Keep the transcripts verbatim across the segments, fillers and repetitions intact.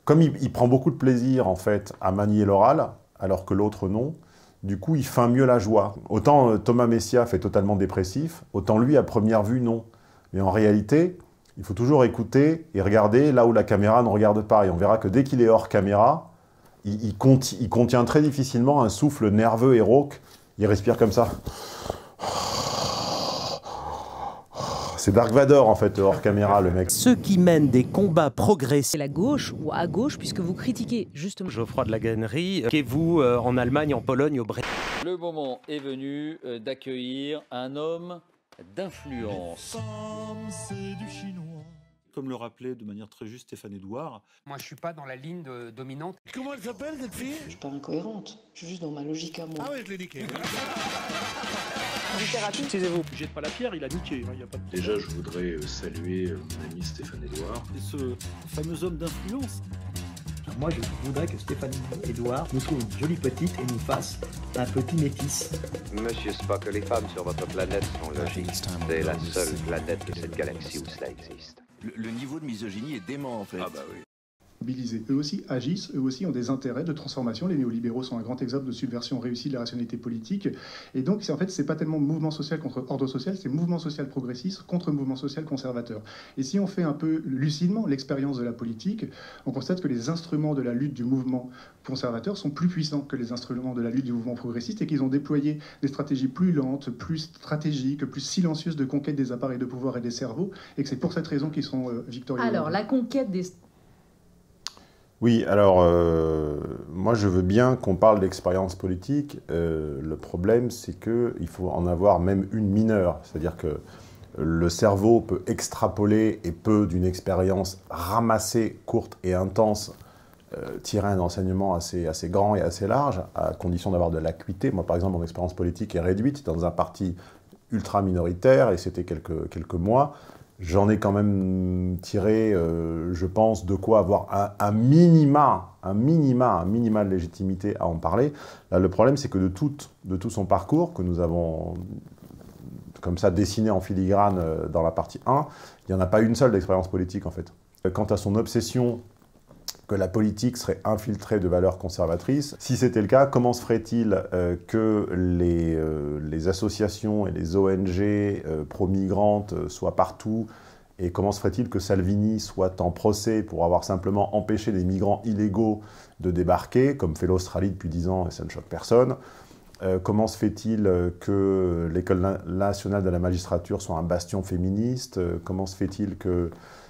comme il, il prend beaucoup de plaisir, en fait, à manier l'oral, alors que l'autre non, du coup, il feint mieux la joie. Autant euh, Thomas Messia fait totalement dépressif, autant lui, à première vue, non. Mais en réalité, il faut toujours écouter et regarder là où la caméra ne regarde pas. Et on verra que dès qu'il est hors caméra, il, il, conti- il contient très difficilement un souffle nerveux et rauque. Il respire comme ça. C'est Dark Vador, en fait, hors caméra, le mec. Ceux qui mènent des combats progressifs. C'est la gauche ou à gauche, puisque vous critiquez justement Geoffroy de la Gannerie, qu'est-vous euh, en Allemagne, en Pologne, au Brésil? Le moment est venu euh, d'accueillir un homme d'influence. C'est du chinois. Comme le rappelait de manière très juste Stéphane Edouard. Moi, je suis pas dans la ligne de, dominante. Comment elle s'appelle, cette fille? Je suis pas incohérente, je suis juste dans ma logique à moi. Ah ouais, je l'ai niqué. Excusez-vous, jette pas la pierre, il a niqué. Hein, y a pas de... Déjà, je voudrais saluer mon ami Stéphane Edouard. Et ce fameux homme d'influence. Moi, je voudrais que Stéphane Edouard nous trouve une jolie petite et nous fasse un petit métis. Monsieur Spock, les femmes sur votre planète sont logiques. C'est la seule planète de cette galaxie où cela existe. Le, le niveau de misogynie est dément, en fait. Ah bah oui. Mobilisés. Eux aussi agissent, eux aussi ont des intérêts de transformation. Les néolibéraux sont un grand exemple de subversion réussie de la rationalité politique. Et donc, en fait, c'est pas tellement mouvement social contre ordre social, c'est mouvement social progressiste contre mouvement social conservateur. Et si on fait un peu lucidement l'expérience de la politique, on constate que les instruments de la lutte du mouvement conservateur sont plus puissants que les instruments de la lutte du mouvement progressiste et qu'ils ont déployé des stratégies plus lentes, plus stratégiques, plus silencieuses de conquête des appareils de pouvoir et des cerveaux, et que c'est pour cette raison qu'ils sont euh, victorieux. Alors, la conquête des... Oui, alors, euh, moi je veux bien qu'on parle d'expérience politique. Euh, le problème, c'est qu'il faut en avoir même une mineure. C'est-à-dire que le cerveau peut extrapoler et peut, d'une expérience ramassée, courte et intense, euh, tirer un enseignement assez, assez grand et assez large, à condition d'avoir de l'acuité. Moi, par exemple, mon expérience politique est réduite dans un parti ultra minoritaire, et c'était quelques, quelques mois. J'en ai quand même tiré, euh, je pense, de quoi avoir un, un minima, un minima, un minima de légitimité à en parler. Là, le problème, c'est que de tout, de tout son parcours, que nous avons comme ça dessiné en filigrane euh, dans la partie un, il n'y en a pas une seule d'expérience politique, en fait. Quant à son obsession que la politique serait infiltrée de valeurs conservatrices, si c'était le cas, comment se ferait-il euh, que les, euh, les associations et les O N G euh, pro-migrantes euh, soient partout, et comment se ferait-il que Salvini soit en procès pour avoir simplement empêché des migrants illégaux de débarquer, comme fait l'Australie depuis dix ans et ça ne choque personne? Euh, comment se fait-il que l'École nationale de la magistrature soit un bastion féministe? euh, Comment se fait-il que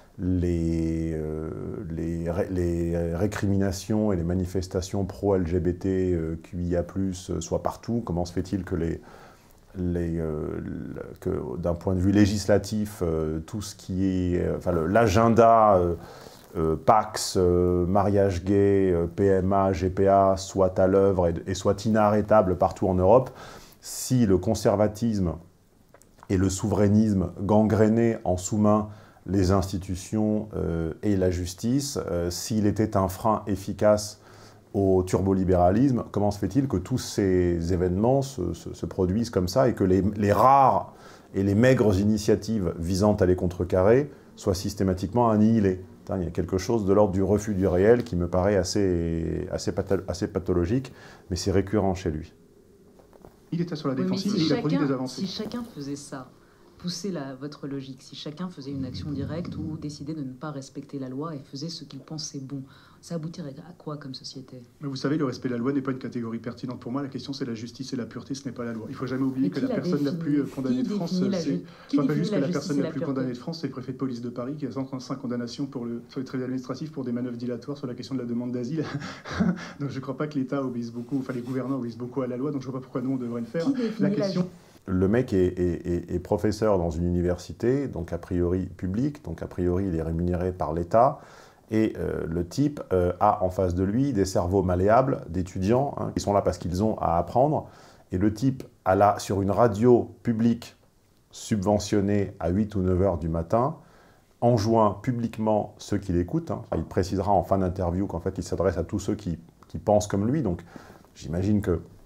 Les, euh, les, ré, les récriminations et les manifestations pro-L G B T Q I A plus, euh, soient partout? Comment se fait-il que, les, les, euh, que d'un point de vue législatif, euh, tout ce qui est... Euh, enfin, l'agenda euh, euh, Pax, euh, mariage gay, euh, P M A, G P A soit à l'œuvre et, et soit inarrêtable partout en Europe, si le conservatisme et le souverainisme gangrénaient en sous-main les institutions euh, et la justice, euh, s'il était un frein efficace au turbolibéralisme, comment se fait-il que tous ces événements se, se, se produisent comme ça et que les, les rares et les maigres initiatives visant à les contrecarrer soient systématiquement annihilées? Il y a quelque chose de l'ordre du refus du réel qui me paraît assez, assez, assez pathologique, mais c'est récurrent chez lui. Il était sur la défensive oui, si et il a chacun, produit des avancées. Si chacun faisait ça, pousser la, votre logique, si chacun faisait une action directe ou décidait de ne pas respecter la loi et faisait ce qu'il pensait bon, ça aboutirait à quoi comme société? Mais vous savez, le respect de la loi n'est pas une catégorie pertinente pour moi. La question, c'est la justice et la pureté, ce n'est pas la loi. Il ne faut jamais oublier que la personne la plus condamnée de France, c'est... Je rappelle juste que la personne la plus condamnée de France, c'est le préfet de police de Paris, qui a cent trente-cinq condamnations pour le, sur les tribunaux administratifs pour des manœuvres dilatoires sur la question de la demande d'asile. Donc je ne crois pas que l'État obéisse beaucoup, enfin les gouvernants obéissent beaucoup à la loi, donc je ne vois pas pourquoi nous, on devrait le faire. La question... Le mec est, est, est, est professeur dans une université, donc a priori publique, donc a priori il est rémunéré par l'État, et euh, le type euh, a en face de lui des cerveaux malléables d'étudiants, hein, qui sont là parce qu'ils ont à apprendre, et le type a là, sur une radio publique subventionnée à huit ou neuf heures du matin, enjoint publiquement ceux qui l'écoutent, hein. Il précisera en fin d'interview qu'en fait il s'adresse à tous ceux qui, qui pensent comme lui, donc j'imagine que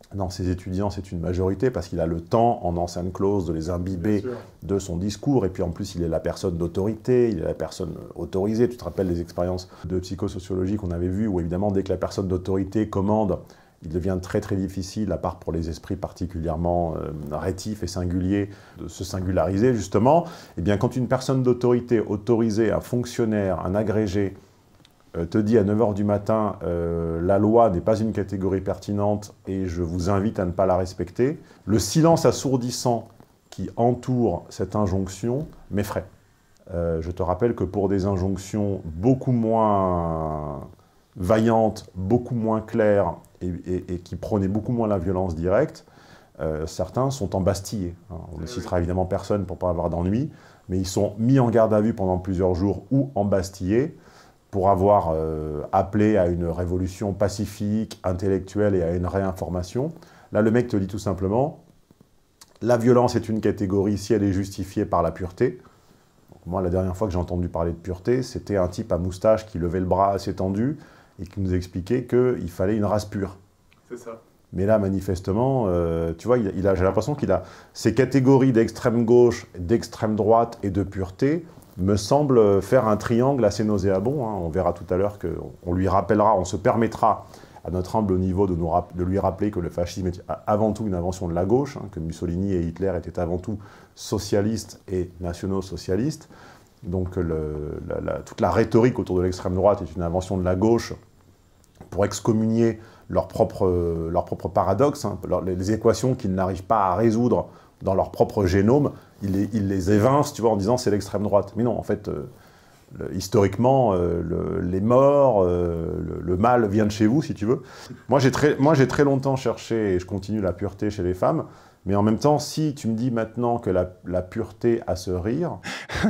dans ses étudiants, c'est une majorité, parce qu'il a le temps, en ancienne clause, de les imbiber de son discours, et puis en plus, il est la personne d'autorité, il est la personne autorisée. Tu te rappelles des expériences de psychosociologie qu'on avait vues, où évidemment, dès que la personne d'autorité commande, il devient très très difficile, à part pour les esprits particulièrement euh, rétifs et singuliers, de se singulariser, justement. Et bien, quand une personne d'autorité autorisée, un fonctionnaire, un agrégé, te dit à neuf heures du matin, euh, la loi n'est pas une catégorie pertinente et je vous invite à ne pas la respecter, le silence assourdissant qui entoure cette injonction m'effraie. Euh, je te rappelle que pour des injonctions beaucoup moins vaillantes, beaucoup moins claires et, et, et qui prônaient beaucoup moins la violence directe, euh, certains sont embastillés. Hein. On ne citera évidemment personne pour ne pas avoir d'ennui, mais ils sont mis en garde à vue pendant plusieurs jours ou embastillés, pour avoir euh, appelé à une révolution pacifique, intellectuelle et à une réinformation. Là, le mec te dit tout simplement, la violence est une catégorie si elle est justifiée par la pureté. Donc, moi, la dernière fois que j'ai entendu parler de pureté, c'était un type à moustache qui levait le bras assez tendu et qui nous expliquait qu'il fallait une race pure. C'est ça. Mais là, manifestement, euh, tu vois, il, il a, j'ai l'impression qu'il a ces catégories d'extrême gauche, d'extrême droite et de pureté, me semble faire un triangle assez nauséabond. Hein. On verra tout à l'heure qu'on lui rappellera, on se permettra à notre humble niveau de, nous de lui rappeler que le fascisme est avant tout une invention de la gauche, hein, que Mussolini et Hitler étaient avant tout socialistes et nationaux-socialistes. Donc le, la, la, toute la rhétorique autour de l'extrême droite est une invention de la gauche pour excommunier leur propre, leur propre paradoxe, hein, leur, les équations qu'ils n'arrivent pas à résoudre dans leur propre génome, ils les, ils les évincent, tu vois, en disant c'est l'extrême droite. Mais non, en fait, euh, le, historiquement, euh, le, les morts, euh, le, le mal vient de chez vous, si tu veux. Moi, j'ai très, moi, j'ai très longtemps cherché, et je continue la pureté chez les femmes, mais en même temps, si tu me dis maintenant que la, la pureté a ce rire,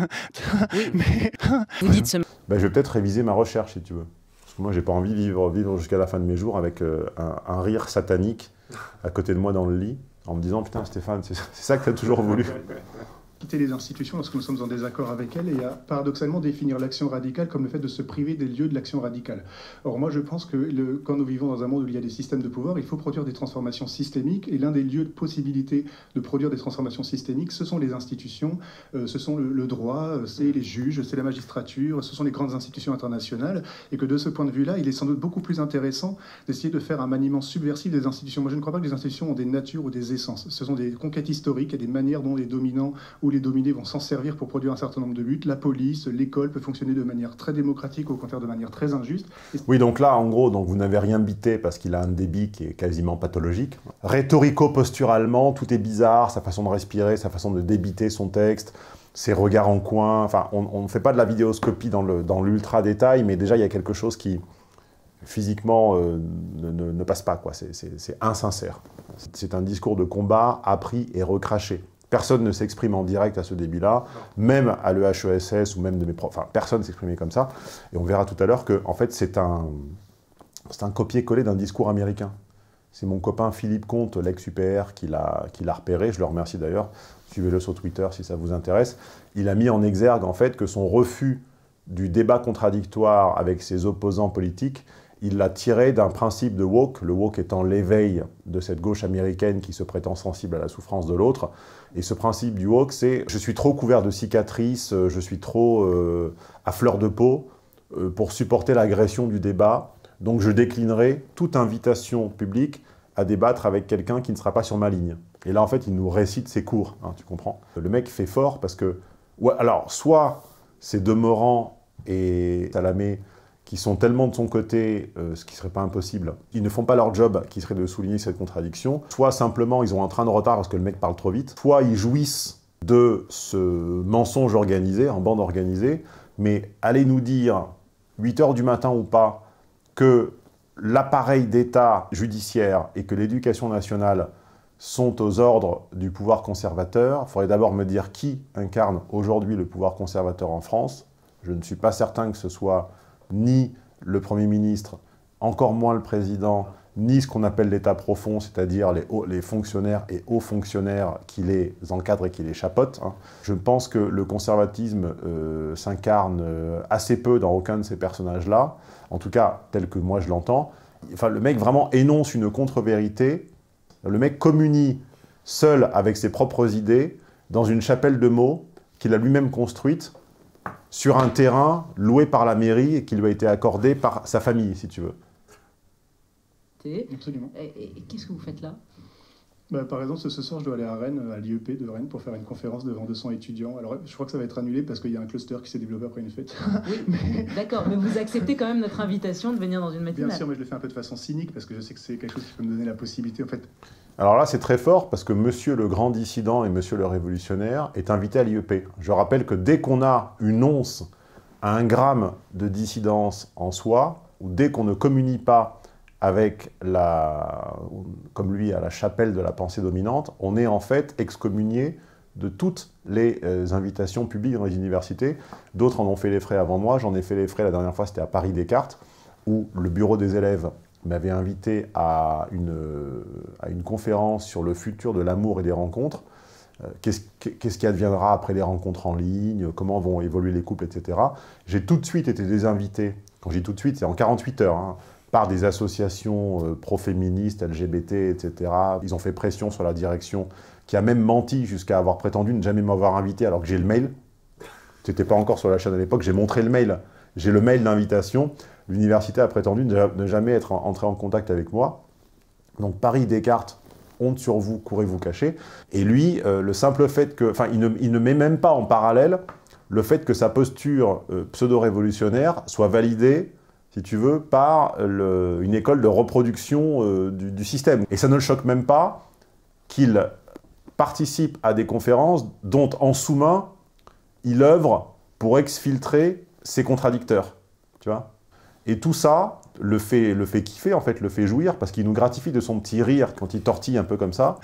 oui, mais... vous dites ce... ben, je vais peut-être réviser ma recherche, si tu veux. Parce que moi, j'ai pas envie de vivre, vivre jusqu'à la fin de mes jours avec euh, un, un rire satanique à côté de moi dans le lit, en me disant « Putain, Stéphane, c'est ça que tu as toujours voulu ». Quitter les institutions lorsque nous sommes en désaccord avec elles et à paradoxalement définir l'action radicale comme le fait de se priver des lieux de l'action radicale. Or moi je pense que le, quand nous vivons dans un monde où il y a des systèmes de pouvoir, il faut produire des transformations systémiques et l'un des lieux de possibilité de produire des transformations systémiques, ce sont les institutions, euh, ce sont le, le droit, c'est les juges, c'est la magistrature, ce sont les grandes institutions internationales et que de ce point de vue-là, il est sans doute beaucoup plus intéressant d'essayer de faire un maniement subversif des institutions. Moi je ne crois pas que les institutions ont des natures ou des essences. Ce sont des conquêtes historiques et des manières dont les dominants où les dominés vont s'en servir pour produire un certain nombre de buts. La police, l'école peut fonctionner de manière très démocratique, au contraire de manière très injuste. Et... Oui, donc là, en gros, donc vous n'avez rien bité parce qu'il a un débit qui est quasiment pathologique. Rhétorico-posturalement, tout est bizarre, sa façon de respirer, sa façon de débiter son texte, ses regards en coin. Enfin, on ne fait pas de la vidéoscopie dans le, dans l'ultra détail, mais déjà, il y a quelque chose qui, physiquement, euh, ne, ne, ne passe pas, quoi. C'est insincère. C'est un discours de combat appris et recraché. Personne ne s'exprime en direct à ce débit-là, même à l'E H E S S ou même de mes profs. Enfin, personne ne s'exprimait comme ça. Et on verra tout à l'heure que, en fait, c'est un, c'est un copier-coller d'un discours américain. C'est mon copain Philippe Comte, l'ex-U P R, qui l'a qui l'a repéré. Je le remercie d'ailleurs. Suivez-le sur Twitter si ça vous intéresse. Il a mis en exergue, en fait, que son refus du débat contradictoire avec ses opposants politiques, il l'a tiré d'un principe de woke, le woke étant l'éveil de cette gauche américaine qui se prétend sensible à la souffrance de l'autre. Et ce principe du woke, c'est « je suis trop couvert de cicatrices, je suis trop euh, à fleur de peau euh, pour supporter l'agression du débat, donc je déclinerai toute invitation publique à débattre avec quelqu'un qui ne sera pas sur ma ligne ». Et là, en fait, il nous récite ses cours, hein, tu comprends. Le mec fait fort parce que... Ouais, alors, soit c'est Demorand et Salamé qui sont tellement de son côté, euh, ce qui ne serait pas impossible, ils ne font pas leur job, qui serait de souligner cette contradiction, soit simplement ils ont un train de retard parce que le mec parle trop vite, soit ils jouissent de ce mensonge organisé, en bande organisée, mais allez nous dire, huit heures du matin ou pas, que l'appareil d'État judiciaire et que l'éducation nationale sont aux ordres du pouvoir conservateur, il faudrait d'abord me dire qui incarne aujourd'hui le pouvoir conservateur en France. Je ne suis pas certain que ce soit ni le Premier ministre, encore moins le Président, ni ce qu'on appelle l'État profond, c'est-à-dire les, les fonctionnaires et hauts fonctionnaires qui les encadrent et qui les chapeautent. Hein. Je pense que le conservatisme euh, s'incarne euh, assez peu dans aucun de ces personnages-là, en tout cas tel que moi je l'entends. Enfin, le mec vraiment énonce une contre-vérité Le mec communie seul avec ses propres idées dans une chapelle de mots qu'il a lui-même construite sur un terrain loué par la mairie et qui lui a été accordé par sa famille, si tu veux. Absolument. Et, et, et qu'est-ce que vous faites là? Bah, par exemple, ce, ce soir, je dois aller à Rennes, à l'I E P de Rennes, pour faire une conférence devant deux cents étudiants. Alors, je crois que ça va être annulé parce qu'il y a un cluster qui s'est développé après une fête. Oui, mais... d'accord, mais vous acceptez quand même notre invitation de venir dans une matinale? Bien sûr, mais je le fais un peu de façon cynique parce que je sais que c'est quelque chose qui peut me donner la possibilité, en fait. Alors là, c'est très fort parce que monsieur le grand dissident et monsieur le révolutionnaire est invité à l'I E P. Je rappelle que dès qu'on a une once à un gramme de dissidence en soi, ou dès qu'on ne communie pas avec, la, comme lui, à la chapelle de la pensée dominante, on est en fait excommunié de toutes les euh, invitations publiques dans les universités. D'autres en ont fait les frais avant moi, j'en ai fait les frais la dernière fois, c'était à Paris Descartes, où le bureau des élèves m'avait invité à une, à une conférence sur le futur de l'amour et des rencontres. Euh, Qu'est-ce qu'est-ce qui adviendra après les rencontres en ligne, comment vont évoluer les couples, et cetera. J'ai tout de suite été désinvité, quand je dis tout de suite, c'est en quarante-huit heures, hein, par des associations euh, pro-féministes, L G B T, et cetera. Ils ont fait pression sur la direction, qui a même menti jusqu'à avoir prétendu ne jamais m'avoir invité alors que j'ai le mail. C'était pas encore sur la chaîne à l'époque, j'ai montré le mail. J'ai le mail d'invitation. L'université a prétendu ne jamais être entré en contact avec moi. Donc Paris Descartes, honte sur vous, courez vous cacher. Et lui, euh, le simple fait que... Enfin, il ne, il ne met même pas en parallèle le fait que sa posture euh, pseudo-révolutionnaire soit validée, si tu veux, par le, une école de reproduction euh, du, du système. Et ça ne le choque même pas qu'il participe à des conférences dont, en sous-main, il œuvre pour exfiltrer ses contradicteurs, tu vois. Et tout ça le fait, le fait kiffer, en fait, le fait jouir, parce qu'il nous gratifie de son petit rire quand il tortille un peu comme ça.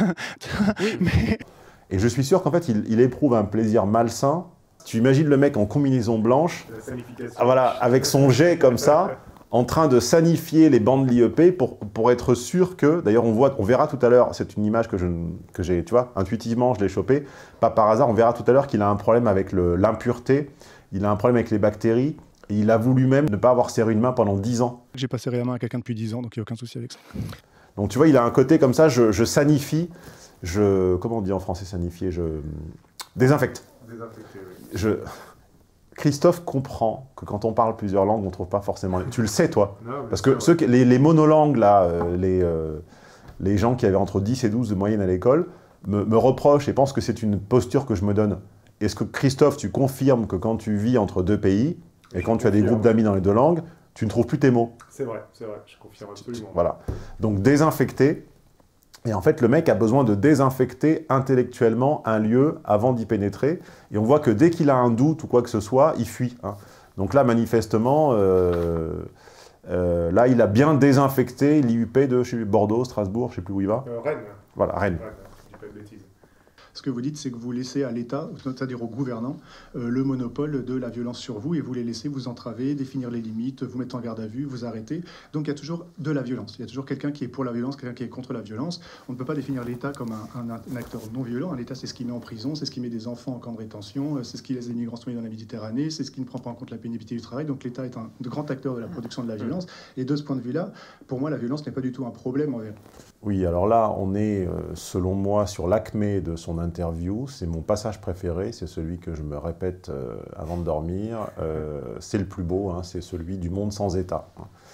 Oui, mais... Et je suis sûr qu'en fait, il, il éprouve un plaisir malsain. Tu imagines le mec en combinaison blanche, ah, voilà, avec son jet comme ça, en train de sanifier les bancs de l'I E P pour, pour être sûr que... D'ailleurs, on, voit, on verra tout à l'heure, c'est une image que j'ai, tu vois, intuitivement, je l'ai chopée, pas par hasard, on verra tout à l'heure qu'il a un problème avec l'impureté, il a un problème avec les bactéries, et il avoue lui-même ne pas avoir serré une main pendant dix ans. J'ai pas serré la main à quelqu'un depuis dix ans, donc il n'y a aucun souci avec ça. Donc tu vois, il a un côté comme ça, je, je sanifie, je... Comment on dit en français sanifier? Je désinfecte. Désinfecter, oui. Je... Christophe comprend que quand on parle plusieurs langues, on ne trouve pas forcément... Tu le sais, toi. Non, parce que ceux, les, les monolangues, là, euh, les, euh, les gens qui avaient entre dix et douze de moyenne à l'école, me, me reprochent et pensent que c'est une posture que je me donne. Est-ce que, Christophe, tu confirmes que quand tu vis entre deux pays, et quand tu as des groupes d'amis dans les deux langues, tu ne trouves plus tes mots? C'est vrai, c'est vrai, je confirme absolument. Voilà. Donc désinfecter. Et en fait, le mec a besoin de désinfecter intellectuellement un lieu avant d'y pénétrer. Et on voit que dès qu'il a un doute ou quoi que ce soit, il fuit. Hein. Donc là, manifestement, euh, euh, là, il a bien désinfecté l'I U P de chez Bordeaux, Strasbourg, je ne sais plus où il va. Euh, Rennes. Voilà, Rennes. Rennes, je dis pas de bêtises. Ce que vous dites, c'est que vous laissez à l'État, c'est-à-dire aux gouvernants, euh, le monopole de la violence sur vous et vous les laissez vous entraver, définir les limites, vous mettre en garde à vue, vous arrêter. Donc il y a toujours de la violence. Il y a toujours quelqu'un qui est pour la violence, quelqu'un qui est contre la violence. On ne peut pas définir l'État comme un, un, un acteur non violent. Un État, c'est ce qui met en prison, c'est ce qui met des enfants en camp de rétention, c'est ce qui laisse les migrants se noyer dans la Méditerranée, c'est ce qui ne prend pas en compte la pénibilité du travail. Donc l'État est un grand acteur de la production de la violence. Et de ce point de vue-là, pour moi, la violence n'est pas du tout un problème envers. Oui, alors là, on est, selon moi, sur l'acmé de son interview. C'est mon passage préféré, c'est celui que je me répète euh, avant de dormir. Euh, c'est le plus beau, hein, c'est celui du monde sans État.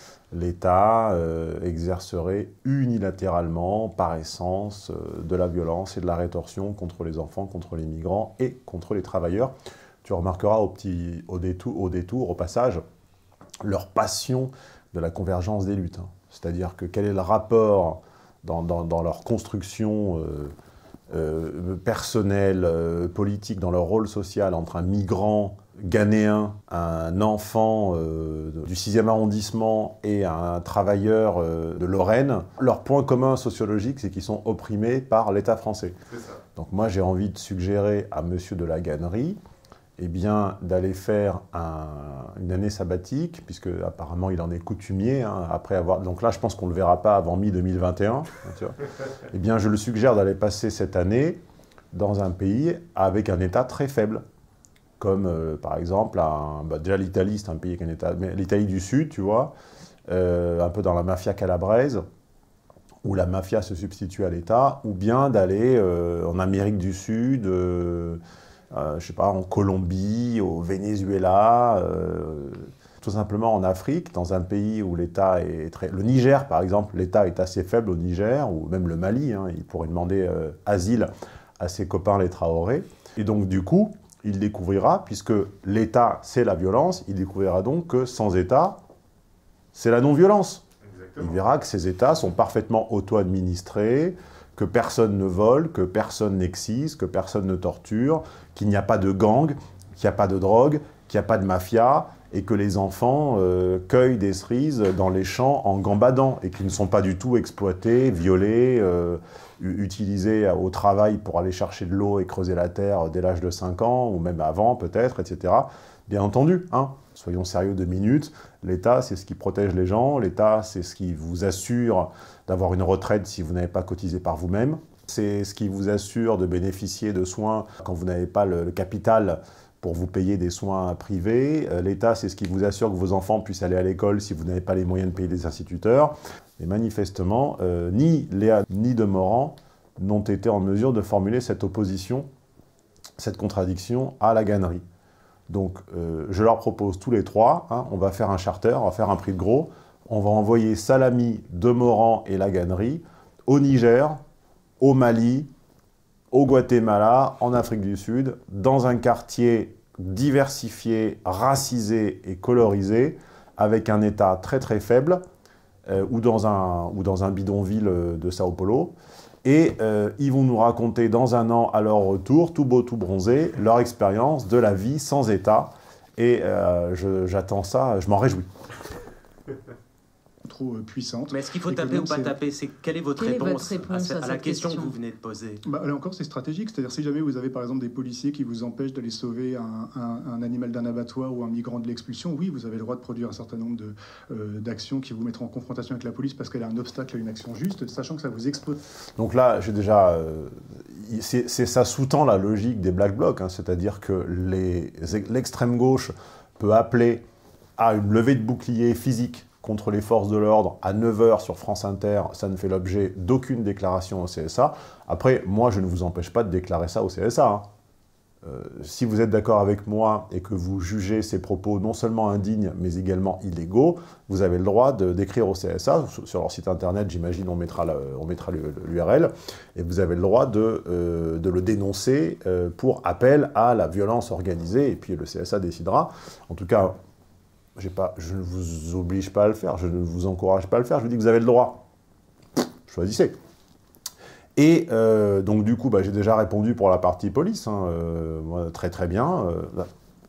L'État euh, exercerait unilatéralement, par essence, euh, de la violence et de la rétorsion contre les enfants, contre les migrants et contre les travailleurs. Tu remarqueras au, petit, au, détour, au détour, au passage, leur passion de la convergence des luttes. Hein. C'est-à-dire que quel est le rapport dans, dans, dans leur construction euh, euh, personnelle, euh, politique, dans leur rôle social entre un migrant ghanéen, un enfant euh, du sixième arrondissement et un travailleur euh, de Lorraine. Leur point commun sociologique, c'est qu'ils sont opprimés par l'État français. Donc moi, j'ai envie de suggérer à monsieur de la Gannerie eh bien, d'aller faire un, une année sabbatique, puisque apparemment il en est coutumier, hein, après avoir... Donc là, je pense qu'on ne le verra pas avant mi deux mille vingt et un. Tu vois. Eh bien, je le suggère d'aller passer cette année dans un pays avec un État très faible, comme euh, par exemple, un, bah, déjà l'Italie, c'est un pays avec un État... Mais l'Italie du Sud, tu vois, euh, un peu dans la mafia calabraise, où la mafia se substitue à l'État, ou bien d'aller euh, en Amérique du Sud, euh, euh, je sais pas, en Colombie, au Venezuela, euh, tout simplement en Afrique, dans un pays où l'État est très... Le Niger, par exemple, l'État est assez faible au Niger, ou même le Mali, hein, il pourrait demander euh, asile à ses copains les Traoré. Et donc, du coup, il découvrira, puisque l'État, c'est la violence, il découvrira donc que sans État, c'est la non-violence. Il verra que ces États sont parfaitement auto-administrés, que personne ne vole, que personne n'excise, que personne ne torture, qu'il n'y a pas de gang, qu'il n'y a pas de drogue, qu'il n'y a pas de mafia, et que les enfants euh, cueillent des cerises dans les champs en gambadant, et qu'ils ne sont pas du tout exploités, violés, euh, utilisés au travail pour aller chercher de l'eau et creuser la terre dès l'âge de cinq ans, ou même avant peut-être, et cetera. Bien entendu, hein, soyons sérieux deux minutes, l'État c'est ce qui protège les gens, l'État c'est ce qui vous assure d'avoir une retraite si vous n'avez pas cotisé par vous-même, c'est ce qui vous assure de bénéficier de soins quand vous n'avez pas le, le capital pour vous payer des soins privés. Euh, L'État, c'est ce qui vous assure que vos enfants puissent aller à l'école si vous n'avez pas les moyens de payer des instituteurs. Et manifestement, euh, ni Léa ni Demorand n'ont été en mesure de formuler cette opposition, cette contradiction à la gannerie. Donc, euh, je leur propose tous les trois, hein, on va faire un charter, on va faire un prix de gros, on va envoyer Salami, Demorand et la gannerie au Niger, au Mali, au Guatemala, en Afrique du Sud, dans un quartier diversifié, racisé et colorisé, avec un État très très faible, euh, ou, dans un, ou dans un bidonville de Sao Paulo. Et euh, ils vont nous raconter dans un an, à leur retour, tout beau, tout bronzé, leur expérience de la vie sans État. Et euh, j'attends ça, je m'en réjouis. Trop puissante. Mais est-ce qu'il faut taper ou pas taper? C'est quelle est votre quelle réponse, est votre réponse à, à, à la question, question que vous venez de poser? Bah, là encore, c'est stratégique. C'est-à-dire, si jamais vous avez par exemple des policiers qui vous empêchent d'aller sauver un, un, un animal d'un abattoir ou un migrant de l'expulsion, oui, vous avez le droit de produire un certain nombre d'actions euh, qui vous mettront en confrontation avec la police parce qu'elle a un obstacle à une action juste, sachant que ça vous expose. Donc là, j'ai déjà, euh, c'est ça sous-tend la logique des Black Blocs, hein, c'est-à-dire que l'extrême gauche peut appeler à une levée de bouclier physique contre les forces de l'ordre à neuf heures sur France Inter, ça ne fait l'objet d'aucune déclaration au C S A. Après, moi, je ne vous empêche pas de déclarer ça au C S A. Hein. Euh, si vous êtes d'accord avec moi et que vous jugez ces propos non seulement indignes, mais également illégaux, vous avez le droit d'écrire au C S A. Sur leur site internet, j'imagine, on mettra l'U R L. Et vous avez le droit de, euh, de le dénoncer euh, pour appel à la violence organisée. Et puis le C S A décidera. En tout cas, Pas, je ne vous oblige pas à le faire, je ne vous encourage pas à le faire, je vous dis que vous avez le droit. Choisissez. Et euh, donc du coup, bah, j'ai déjà répondu pour la partie police. Hein, euh, moi, très très bien. Euh,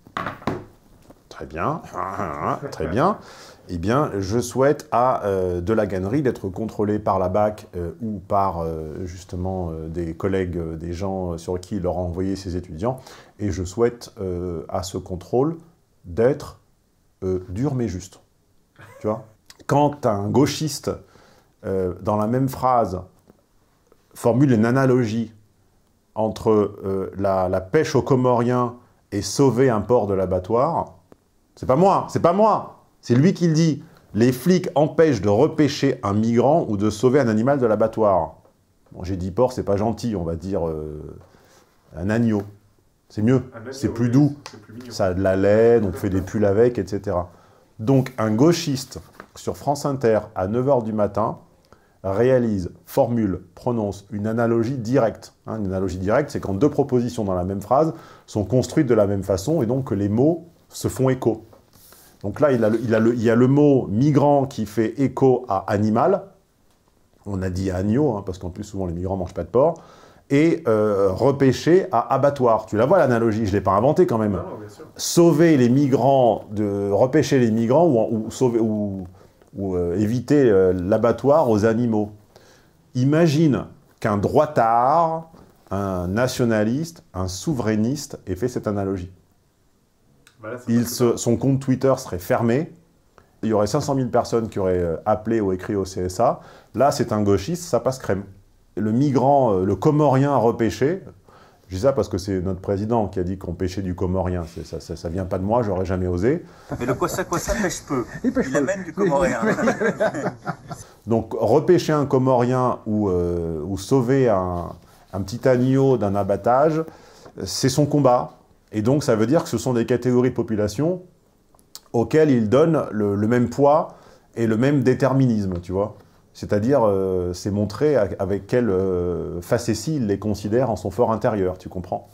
très bien. Très bien. Eh bien, je souhaite à euh, de la gannerie d'être contrôlé par la B A C euh, ou par euh, justement euh, des collègues, euh, des gens sur qui il leur a envoyé ses étudiants. Et je souhaite euh, à ce contrôle d'être Euh, dur mais juste. Tu vois? Quand un gauchiste, euh, dans la même phrase, formule une analogie entre euh, la, la pêche aux Comoriens et sauver un porc de l'abattoir, c'est pas moi, c'est pas moi, c'est lui qui le dit. Les flics empêchent de repêcher un migrant ou de sauver un animal de l'abattoir. Bon, j'ai dit porc, c'est pas gentil, on va dire euh, un agneau. C'est mieux, c'est plus doux, plus ça a de la laine, on fait des pulls avec, et cetera. Donc un gauchiste sur France Inter à neuf heures du matin réalise, formule, prononce une analogie directe. Hein, une analogie directe, c'est quand deux propositions dans la même phrase sont construites de la même façon et donc que les mots se font écho. Donc là, il, a le, il, a le, il y a le mot migrant qui fait écho à animal. On a dit agneau, hein, parce qu'en plus souvent les migrants ne mangent pas de porc. Et euh, repêcher à abattoir. Tu la vois l'analogie, je ne l'ai pas inventée quand même. Non, non, bien sûr. Sauver les migrants, de, repêcher les migrants ou, ou, sauver, ou, ou euh, éviter euh, l'abattoir aux animaux. Imagine qu'un droitard, un nationaliste, un souverainiste ait fait cette analogie. Bah là, Il se, son compte Twitter serait fermé, il y aurait cinq cent mille personnes qui auraient euh, appelé ou écrit au C S A. Là, c'est un gauchiste, ça passe crème. Le migrant, le Comorien repêché, je dis ça parce que c'est notre président qui a dit qu'on pêchait du Comorien, ça, ça, ça vient pas de moi, j'aurais jamais osé. Mais le Kossa Kossa pêche peu, il, pêche il amène du Comorien. Donc repêcher un Comorien ou, euh, ou sauver un, un petit agneau d'un abattage, c'est son combat. Et donc ça veut dire que ce sont des catégories de population auxquelles il donne le, le même poids et le même déterminisme, tu vois. C'est-à-dire, euh, c'est montrer avec quelle euh, facétie il les considère en son fort intérieur, tu comprends?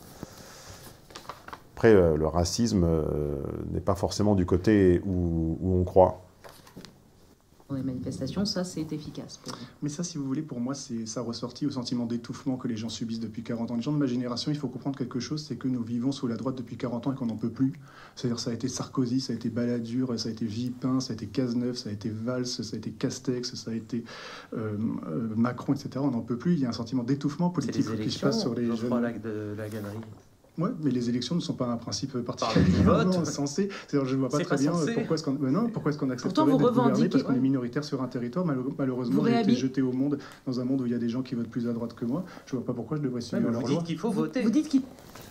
Après, euh, le racisme euh, n'est pas forcément du côté où, où on croit. Dans les manifestations, ça c'est efficace pour vous. Mais ça, si vous voulez, pour moi, ça ressortit au sentiment d'étouffement que les gens subissent depuis quarante ans. Les gens de ma génération, il faut comprendre quelque chose, c'est que nous vivons sous la droite depuis quarante ans et qu'on n'en peut plus. C'est-à-dire ça a été Sarkozy, ça a été Balladur, ça a été Villepin, ça a été Cazeneuve, ça a été Valls, ça a été Castex, ça a été euh, euh, Macron, et cetera. On n'en peut plus. Il y a un sentiment d'étouffement politique qui se passe sur les jeunes. La, de la Gannerie. Oui, mais les élections ne sont pas un principe particulièrement censé. Je ne vois pas très pas bien censé. pourquoi est-ce qu'on est qu accepterait d'être gouverné parce qu'on ouais. est minoritaire sur un territoire. Malheureusement, j'ai été jeté au monde dans un monde où il y a des gens qui votent plus à droite que moi. Je ne vois pas pourquoi je devrais suivre ouais, leur loi. Vous dites qu'il faut voter. Vous dites qu'il...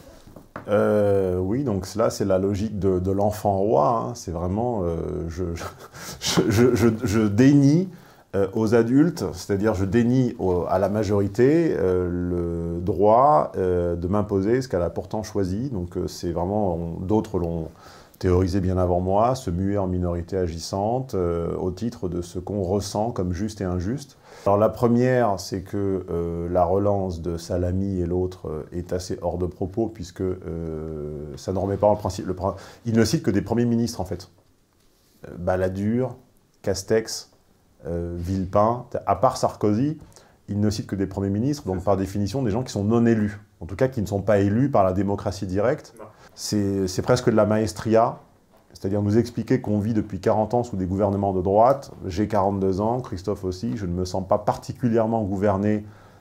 Euh, oui, donc là, c'est la logique de, de l'enfant roi. Hein. C'est vraiment... Euh, je, je, je, je, je dénie euh, aux adultes, c'est-à-dire je dénie au, à la majorité euh, le droit euh, de m'imposer ce qu'elle a pourtant choisi. Donc euh, c'est vraiment... D'autres l'ont théorisé bien avant moi, se muer en minorité agissante euh, au titre de ce qu'on ressent comme juste et injuste. Alors la première, c'est que euh, la relance de Salami et l'autre euh, est assez hors de propos, puisque euh, ça ne remet pas en principe... Le, il ne cite que des premiers ministres, en fait. Euh, Balladur, Castex, euh, Villepin, à part Sarkozy, il ne cite que des premiers ministres, donc par définition des gens qui sont non élus. En tout cas, qui ne sont pas élus par la démocratie directe. C'est presque de la maestria. C'est-à-dire nous expliquer qu'on vit depuis quarante ans sous des gouvernements de droite. J'ai quarante-deux ans, Christophe aussi, je ne me sens pas particulièrement gouverné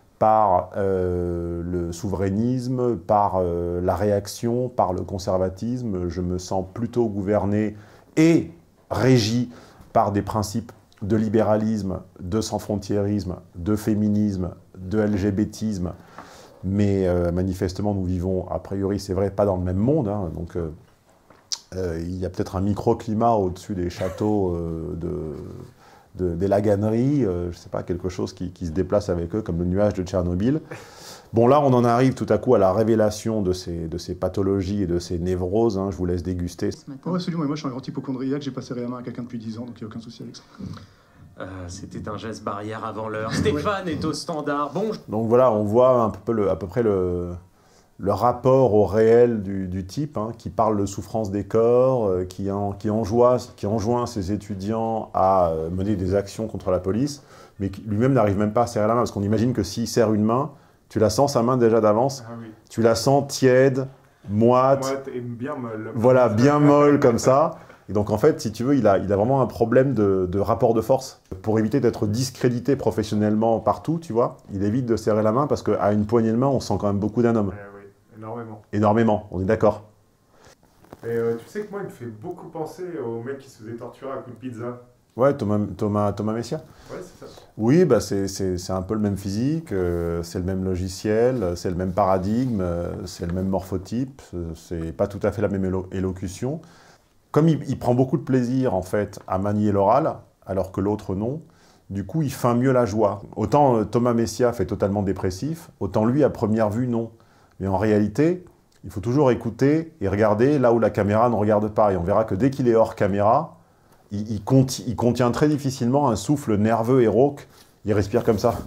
par euh, le souverainisme, par euh, la réaction, par le conservatisme. Je me sens plutôt gouverné et régi par des principes de libéralisme, de sans-frontiérisme, de féminisme, de LGBTisme. Mais euh, manifestement, nous vivons, a priori, c'est vrai, pas dans le même monde, hein, donc... Euh, Euh, il y a peut-être un microclimat au-dessus des châteaux euh, de, de, des laganeries, euh, je ne sais pas, quelque chose qui, qui se déplace avec eux, comme le nuage de Tchernobyl. Bon, là, on en arrive tout à coup à la révélation de ces, de ces pathologies et de ces névroses. Hein, je vous laisse déguster. Oh, absolument, et moi je suis un grand hypochondriaque, j'ai pas serré la main à quelqu'un depuis dix ans, donc il n'y a aucun souci avec ça. Euh, C'était un geste barrière avant l'heure. Stéphane est au standard. Bon. Donc voilà, on voit un peu le, à peu près le... le rapport au réel du, du type, hein, qui parle de souffrance des corps, euh, qui, en, qui, enjoint, qui enjoint ses étudiants à euh, mener des actions contre la police, mais qui lui-même n'arrive même pas à serrer la main, parce qu'on imagine que s'il serre une main, tu la sens sa main déjà d'avance, ah, oui. Tu la sens tiède, moite, moite et bien molle. Voilà, bien molle comme ça. Et donc en fait, si tu veux, il a, il a vraiment un problème de, de rapport de force. Pour éviter d'être discrédité professionnellement partout, tu vois, il évite de serrer la main, parce qu'à une poignée de main, on sent quand même beaucoup d'un homme. Ouais, Énormément. Énormément, on est d'accord. Et euh, tu sais que moi, il me fait beaucoup penser au mec qui se faisait torturer à coups de pizza. Ouais, Thomas, Thomas, Thomas Messia. Ouais, c'est ça. Oui, bah c'est un peu le même physique, euh, c'est le même logiciel, c'est le même paradigme, euh, c'est le même morphotype, c'est pas tout à fait la même élo élocution. Comme il, il prend beaucoup de plaisir, en fait, à manier l'oral, alors que l'autre non, du coup, il feint mieux la joie. Autant euh, Thomas Messia fait totalement dépressif, autant lui, à première vue, non. Mais en réalité, il faut toujours écouter et regarder là où la caméra ne regarde pas. Et on verra que dès qu'il est hors caméra, il, il, conti, il contient très difficilement un souffle nerveux et rauque. Il respire comme ça.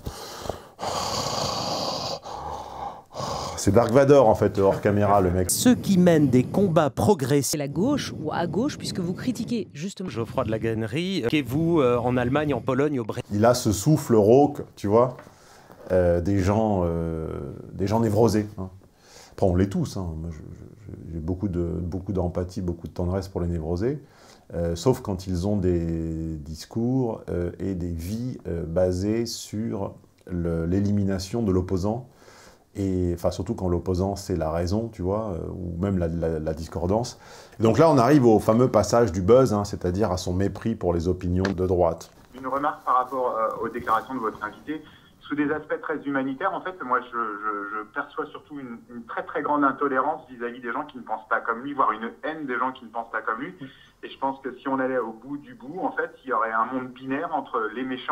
C'est Dark Vador, en fait, hors caméra, le mec. Ceux qui mènent des combats progressifs... C'est la gauche ou à gauche, puisque vous critiquez justement... Geoffroy de la Gannerie, qu'est vous euh, en Allemagne, en Pologne, au Brésil? Il a ce souffle rauque, tu vois, euh, des gens, euh, des gens névrosés. Hein. Après, on l'est tous. Hein. J'ai beaucoup de, beaucoup d'empathie, beaucoup de tendresse pour les névrosés, euh, sauf quand ils ont des discours euh, et des vies euh, basées sur l'élimination de l'opposant. Et enfin, surtout quand l'opposant, c'est la raison, tu vois, euh, ou même la, la, la discordance. Et donc là, on arrive au fameux passage du buzz, hein, c'est-à-dire à son mépris pour les opinions de droite. Une remarque par rapport euh, aux déclarations de votre invité. Sous des aspects très humanitaires, en fait, moi, je, je, je perçois surtout une, une très très grande intolérance vis-à-vis des gens qui ne pensent pas comme lui, voire une haine des gens qui ne pensent pas comme lui. Et je pense que si on allait au bout du bout, en fait, il y aurait un monde binaire entre les méchants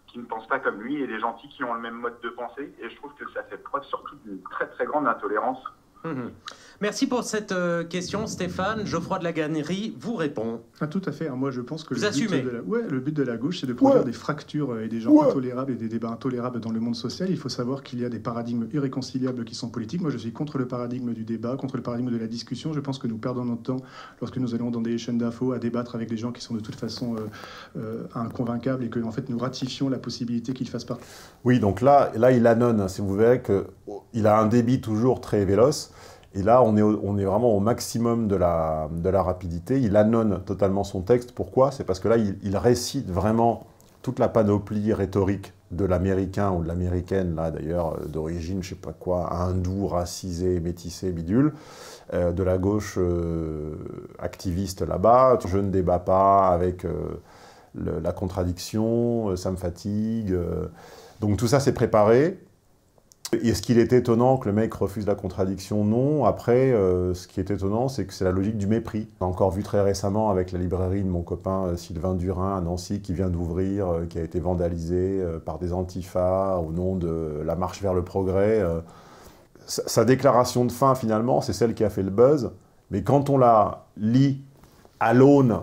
qui ne pensent pas comme lui et les gentils qui ont le même mode de pensée. Et je trouve que ça fait preuve surtout d'une très très grande intolérance. Mmh. Merci pour cette euh, question, Stéphane. Geoffroy de la Gannerie vous répond. Ah, tout à fait. Moi, je pense que vous le assumez. but, de la... Ouais, le but de la gauche, c'est de produire ouais. des fractures et des gens ouais. intolérables et des débats intolérables dans le monde social. Il faut savoir qu'il y a des paradigmes irréconciliables qui sont politiques. Moi, je suis contre le paradigme du débat, contre le paradigme de la discussion. Je pense que nous perdons notre temps lorsque nous allons dans des chaînes d'infos à débattre avec des gens qui sont de toute façon euh, euh, inconvaincables et que, en fait, nous ratifions la possibilité qu'ils fassent partie. Oui, donc là, là il annonce. Si vous verrez qu'il a un débit toujours très véloce. Et là, on est, au, on est vraiment au maximum de la, de la rapidité. Il annonce totalement son texte. Pourquoi? C'est parce que là, il, il récite vraiment toute la panoplie rhétorique de l'américain ou de l'américaine, là d'ailleurs, d'origine, je sais pas quoi, hindou, racisé, métissé, bidule, euh, de la gauche euh, activiste là-bas. Je ne débat pas avec euh, le, la contradiction, ça me fatigue. Euh. Donc tout ça, c'est préparé. Est-ce qu'il est étonnant que le mec refuse la contradiction? Non. Après, euh, ce qui est étonnant, c'est que c'est la logique du mépris. On a encore vu très récemment avec la librairie de mon copain euh, Sylvain Durin à Nancy, qui vient d'ouvrir, euh, qui a été vandalisée euh, par des antifas au nom de la marche vers le progrès. Euh, sa, sa déclaration de fin, finalement, c'est celle qui a fait le buzz. Mais quand on la lit à l'aune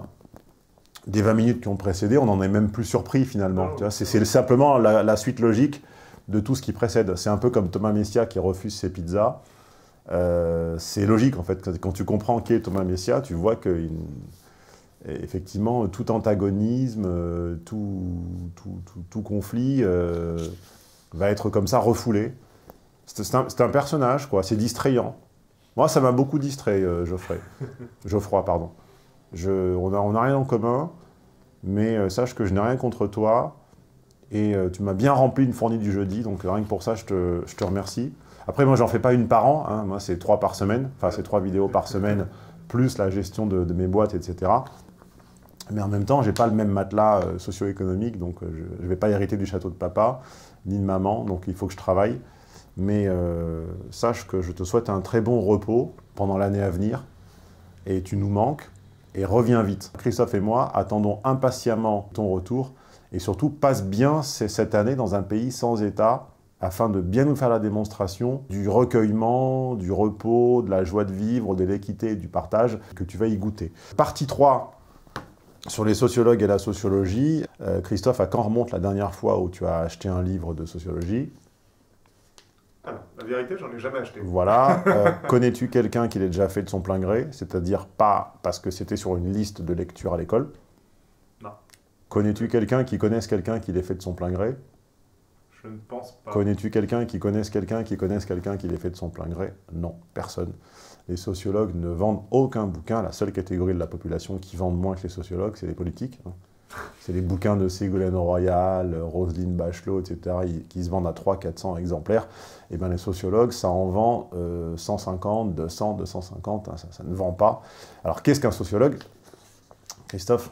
des vingt minutes qui ont précédé, on n'en est même plus surpris, finalement. Oh. C'est simplement la, la suite logique de tout ce qui précède. C'est un peu comme Thomas Messia qui refuse ses pizzas. Euh, c'est logique, en fait. Quand tu comprends qui est Thomas Messia, tu vois que, il, effectivement, tout antagonisme, tout, tout, tout, tout conflit euh, va être comme ça refoulé. C'est un, un personnage, quoi. C'est distrayant. Moi, ça m'a beaucoup distrait, euh, Geoffrey. Geoffroy, pardon. Je, on n'a on a rien en commun, mais euh, sache que je n'ai rien contre toi. Et euh, tu m'as bien rempli une fournie du jeudi, donc rien que pour ça, je te, je te remercie. Après, moi, j'en fais pas une par an, hein. Moi, c'est trois par semaine, enfin, c'est trois vidéos par semaine, plus la gestion de, de mes boîtes, et cetera. Mais en même temps, j'ai pas le même matelas euh, socio-économique, donc euh, je ne vais pas hériter du château de papa, ni de maman, donc il faut que je travaille. Mais euh, sache que je te souhaite un très bon repos pendant l'année à venir, et tu nous manques, et reviens vite. Christophe et moi attendons impatiemment ton retour, et surtout, passe bien cette année dans un pays sans État, afin de bien nous faire la démonstration du recueillement, du repos, de la joie de vivre, de l'équité et du partage, que tu vas y goûter. Partie trois, sur les sociologues et la sociologie. Euh, Christophe, à quand remonte la dernière fois où tu as acheté un livre de sociologie? Ah non, la vérité, j'en ai jamais acheté. Voilà. Euh, connais-tu quelqu'un qui l'ait déjà fait de son plein gré? C'est-à-dire pas parce que c'était sur une liste de lecture à l'école? Non. Connais-tu quelqu'un qui connaisse quelqu'un qui l'ait fait de son plein gré? Je ne pense pas. Connais-tu quelqu'un qui connaisse quelqu'un qui connaisse quelqu'un qui l'ait fait de son plein gré? Non, personne. Les sociologues ne vendent aucun bouquin. La seule catégorie de la population qui vend moins que les sociologues, c'est les politiques. C'est les bouquins de Ségolène Royal, Roselyne Bachelot, et cetera, qui se vendent à trois cents à quatre cents exemplaires. Et bien les sociologues, ça en vend euh, cent cinquante, deux cents, deux cent cinquante, hein, ça, ça ne vend pas. Alors qu'est-ce qu'un sociologue? Christophe?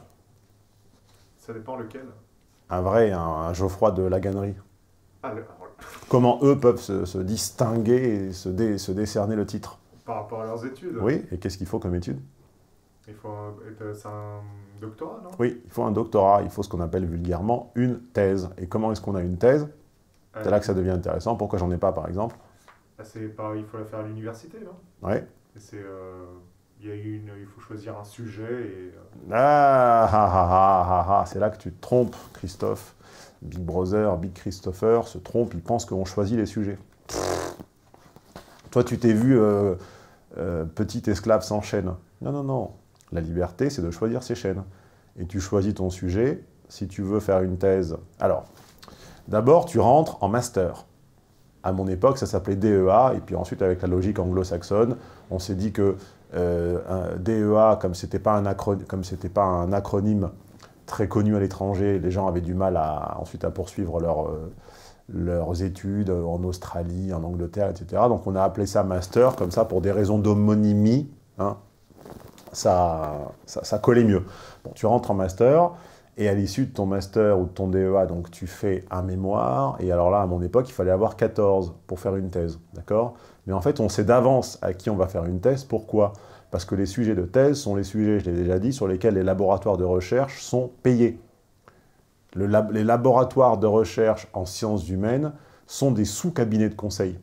Ça dépend lequel. Un vrai, un, un Geoffroy de la Gannerie. Ah, le... Comment eux peuvent se, se distinguer et se, dé, se décerner le titre? Par rapport à leurs études. Oui, et qu'est-ce qu'il faut comme étude? Il faut un... C'est un doctorat, non? Oui, il faut un doctorat, il faut ce qu'on appelle vulgairement une thèse. Et comment est-ce qu'on a une thèse? C'est euh... là que ça devient intéressant. Pourquoi j'en ai pas, par exemple? Ah, c'est pas... Il faut la faire à l'université, non? Oui. C'est... Euh... Il y a une... Il faut choisir un sujet et... Ah, ah, ah, ah, ah, c'est là que tu te trompes, Christophe. Big Brother, Big Christopher se trompe, il pense qu'on choisit les sujets. Pff. Toi, tu t'es vu euh, euh, petit esclave sans chaîne. Non, non, non. La liberté, c'est de choisir ses chaînes. Et tu choisis ton sujet si tu veux faire une thèse. Alors, d'abord, tu rentres en master. À mon époque, ça s'appelait D E A, et puis ensuite, avec la logique anglo-saxonne, on s'est dit que euh, un D E A, comme c'était pas un acro- comme c'était pas un acronyme très connu à l'étranger, les gens avaient du mal à, ensuite à poursuivre leur, euh, leurs études en Australie, en Angleterre, et cetera. Donc on a appelé ça master, comme ça, pour des raisons d'homonymie, hein, ça, ça, ça collait mieux. Bon, tu rentres en master, et à l'issue de ton master ou de ton D E A, donc tu fais un mémoire, et alors là, à mon époque, il fallait avoir quatorze pour faire une thèse, d'accord? Mais en fait, on sait d'avance à qui on va faire une thèse. Pourquoi? Parce que les sujets de thèse sont les sujets, je l'ai déjà dit, sur lesquels les laboratoires de recherche sont payés. Le lab les laboratoires de recherche en sciences humaines sont des sous-cabinets de conseil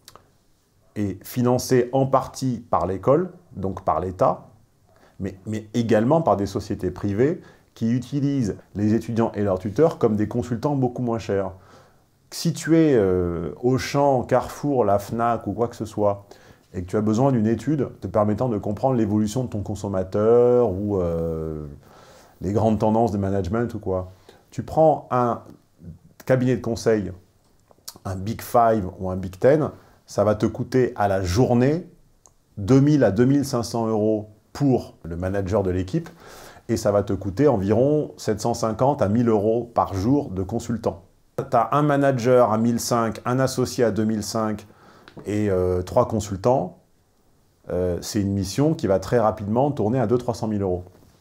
et financés en partie par l'école, donc par l'État, mais, mais également par des sociétés privées qui utilisent les étudiants et leurs tuteurs comme des consultants beaucoup moins chers. Si tu es euh, Auchan, Carrefour, la Fnac ou quoi que ce soit, et que tu as besoin d'une étude te permettant de comprendre l'évolution de ton consommateur ou euh, les grandes tendances de management ou quoi, tu prends un cabinet de conseil, un Big Five ou un Big Ten, ça va te coûter à la journée deux mille à deux mille cinq cents euros pour le manager de l'équipe, et ça va te coûter environ sept cent cinquante à mille euros par jour de consultant. Tu as un manager à mille cinq, un associé à deux mille cinq et euh, trois consultants. Euh, c'est une mission qui va très rapidement tourner à deux cents à trois cent mille euros.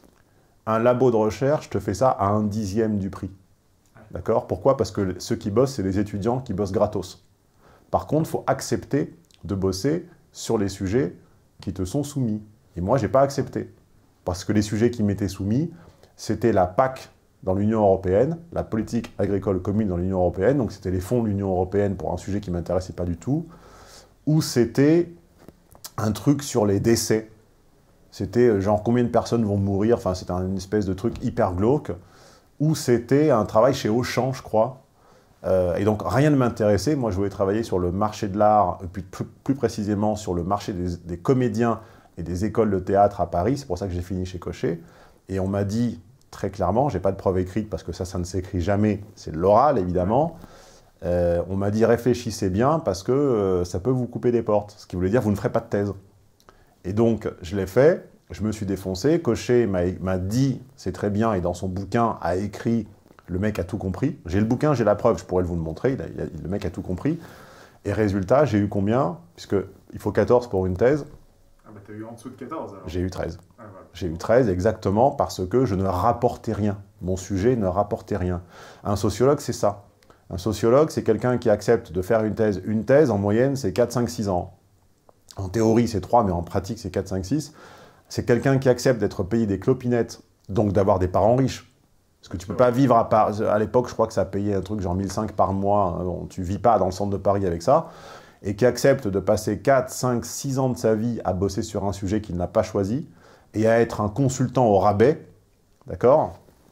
Un labo de recherche te fait ça à un dixième du prix. D'accord? Pourquoi? Parce que ceux qui bossent, c'est les étudiants qui bossent gratos. Par contre, il faut accepter de bosser sur les sujets qui te sont soumis. Et moi, je n'ai pas accepté. Parce que les sujets qui m'étaient soumis, c'était la P A C dans l'Union européenne, la politique agricole commune dans l'Union européenne, donc c'était les fonds de l'Union européenne pour un sujet qui ne m'intéressait pas du tout, ou c'était un truc sur les décès. C'était genre combien de personnes vont mourir, enfin c'était une espèce de truc hyper glauque, ou c'était un travail chez Auchan, je crois. Euh, et donc rien ne m'intéressait, moi je voulais travailler sur le marché de l'art, et puis plus, plus précisément sur le marché des, des comédiens et des écoles de théâtre à Paris, c'est pour ça que j'ai fini chez Cochet, et on m'a dit très clairement, j'ai pas de preuve écrite parce que ça, ça ne s'écrit jamais, c'est de l'oral évidemment, euh, on m'a dit réfléchissez bien parce que euh, ça peut vous couper des portes, ce qui voulait dire vous ne ferez pas de thèse. Et donc je l'ai fait, je me suis défoncé, Cochet m'a dit c'est très bien et dans son bouquin a écrit le mec a tout compris, j'ai le bouquin, j'ai la preuve, je pourrais vous le montrer, il a, il a, le mec a tout compris, et résultat j'ai eu combien? Puisqu'il faut quatorze pour une thèse. Ah bah t'as eu en dessous de quatorze alors. J'ai eu treize. Ah, voilà. J'ai eu treize exactement parce que je ne rapportais rien. Mon sujet ne rapportait rien. Un sociologue, c'est ça. Un sociologue, c'est quelqu'un qui accepte de faire une thèse. Une thèse, en moyenne, c'est quatre, cinq, six ans. En théorie, c'est trois, mais en pratique, c'est quatre, cinq, six. C'est quelqu'un qui accepte d'être payé des clopinettes, donc d'avoir des parents riches. Parce que tu ne peux pas vivre à Paris. À l'époque, je crois que ça payait un truc genre mille cinq par mois. Bon, tu ne vis pas dans le centre de Paris avec ça. Et qui accepte de passer quatre, cinq, six ans de sa vie à bosser sur un sujet qu'il n'a pas choisi et à être un consultant au rabais, d'accord?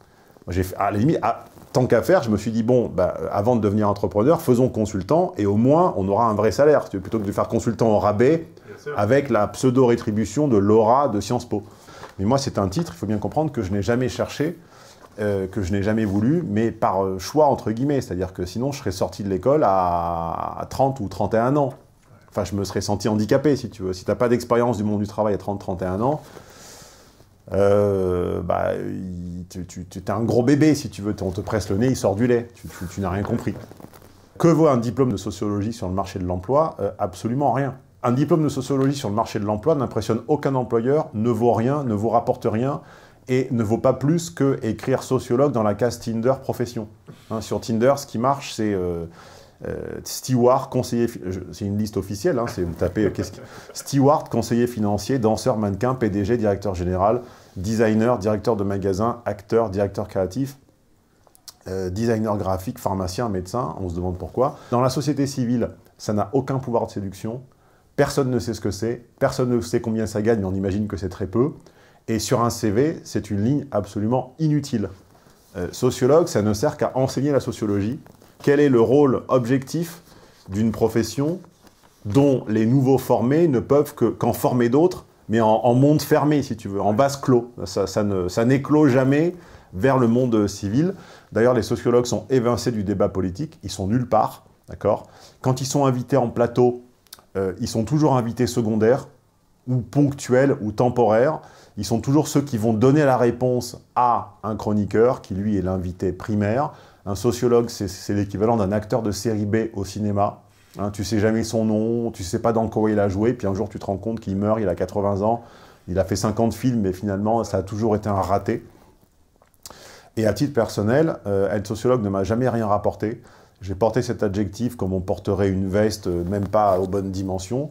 À la limite, à, tant qu'à faire, je me suis dit, bon, bah, avant de devenir entrepreneur, faisons consultant et au moins, on aura un vrai salaire, plutôt que de faire consultant au rabais avec la pseudo-rétribution de l'aura de Sciences Po. Mais moi, c'est un titre, il faut bien comprendre que je n'ai jamais cherché, euh, que je n'ai jamais voulu, mais par euh, choix, entre guillemets. C'est-à-dire que sinon, je serais sorti de l'école à, à trente ou trente et un ans. Enfin, je me serais senti handicapé, si tu veux. Si tu n'as pas d'expérience du monde du travail à trente, trente et un ans, euh, bah, tu, tu, tu es un gros bébé, si tu veux. On te presse le nez, il sort du lait. Tu, tu, tu n'as rien compris. Que vaut un diplôme de sociologie sur le marché de l'emploi? euh, Absolument rien. Un diplôme de sociologie sur le marché de l'emploi n'impressionne aucun employeur, ne vaut rien, ne vous rapporte rien, et ne vaut pas plus que écrire sociologue dans la case Tinder profession. Hein, sur Tinder, ce qui marche, c'est euh, euh, steward, conseiller, c'est une liste officielle, hein, c'est vous tapez qu'est-ce que, steward, conseiller financier, danseur, mannequin, P D G, directeur général, designer, directeur de magasin, acteur, directeur créatif, euh, designer graphique, pharmacien, médecin, on se demande pourquoi. Dans la société civile, ça n'a aucun pouvoir de séduction. Personne ne sait ce que c'est, personne ne sait combien ça gagne, mais on imagine que c'est très peu. Et sur un C V, c'est une ligne absolument inutile. Euh, sociologue, ça ne sert qu'à enseigner la sociologie. Quel est le rôle objectif d'une profession dont les nouveaux formés ne peuvent que, qu'en former d'autres, mais en, en monde fermé, si tu veux, en vase clos. Ça, ça, ne, ça n'éclot jamais vers le monde civil. D'ailleurs, les sociologues sont évincés du débat politique, ils sont nulle part, d'accord ? Quand ils sont invités en plateau, Euh, ils sont toujours invités secondaires, ou ponctuels, ou temporaires. Ils sont toujours ceux qui vont donner la réponse à un chroniqueur, qui lui est l'invité primaire. Un sociologue, c'est l'équivalent d'un acteur de série B au cinéma. Hein, tu ne sais jamais son nom, tu ne sais pas dans quoi il a joué, puis un jour tu te rends compte qu'il meurt, il a quatre-vingts ans, il a fait cinquante films, mais finalement ça a toujours été un raté. Et à titre personnel, euh, être sociologue ne m'a jamais rien rapporté. J'ai porté cet adjectif comme on porterait une veste, même pas aux bonnes dimensions.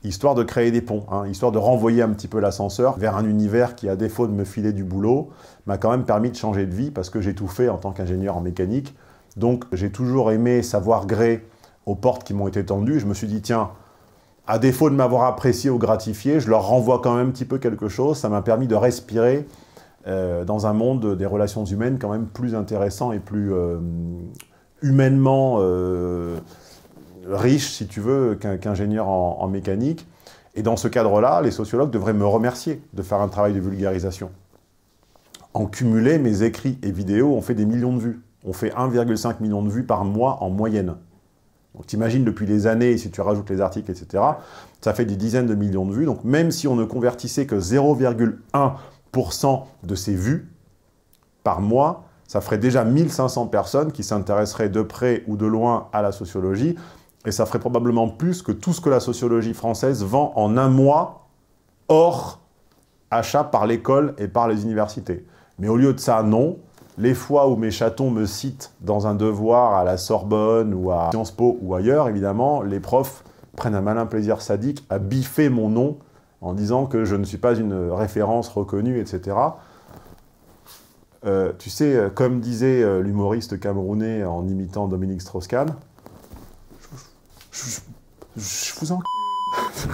histoire de créer des ponts, hein, histoire de renvoyer un petit peu l'ascenseur vers un univers qui, à défaut de me filer du boulot, m'a quand même permis de changer de vie parce que j'ai tout fait en tant qu'ingénieur en mécanique. Donc j'ai toujours aimé savoir gré aux portes qui m'ont été tendues. Je me suis dit, tiens, à défaut de m'avoir apprécié ou gratifié, je leur renvoie quand même un petit peu quelque chose. Ça m'a permis de respirer euh, dans un monde des relations humaines quand même plus intéressant et plus euh, humainement euh, riche, si tu veux, qu'un qu'ingénieur en, en mécanique. Et dans ce cadre-là, les sociologues devraient me remercier de faire un travail de vulgarisation. En cumulé, mes écrits et vidéos ont fait des millions de vues. On fait un virgule cinq million de vues par mois en moyenne. Donc t'imagines depuis les années, si tu rajoutes les articles, et cetera, ça fait des dizaines de millions de vues. Donc même si on ne convertissait que zéro virgule un pour cent de ces vues par mois, ça ferait déjà mille cinq cents personnes qui s'intéresseraient de près ou de loin à la sociologie, et ça ferait probablement plus que tout ce que la sociologie française vend en un mois, hors achat par l'école et par les universités. Mais au lieu de ça, non. Les fois où mes chatons me citent dans un devoir à la Sorbonne ou à Sciences Po ou ailleurs, évidemment, les profs prennent un malin plaisir sadique à biffer mon nom en disant que je ne suis pas une référence reconnue, et cetera. Euh, tu sais, comme disait euh, l'humoriste camerounais en imitant Dominique Strauss-Kahn, je, je, je vous en... Vous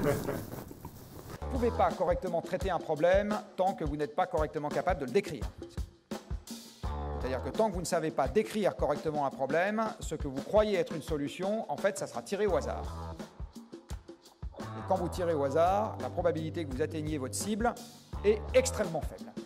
ne pouvez pas correctement traiter un problème tant que vous n'êtes pas correctement capable de le décrire. C'est-à-dire que tant que vous ne savez pas décrire correctement un problème, ce que vous croyez être une solution, en fait, ça sera tiré au hasard. Et quand vous tirez au hasard, la probabilité que vous atteigniez votre cible est extrêmement faible.